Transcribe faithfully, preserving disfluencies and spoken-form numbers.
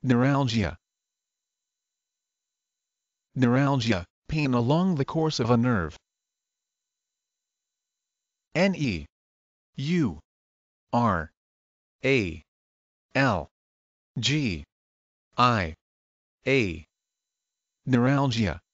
Neuralgia. Neuralgia, pain along the course of a nerve. N E U R A L G I A. Neuralgia.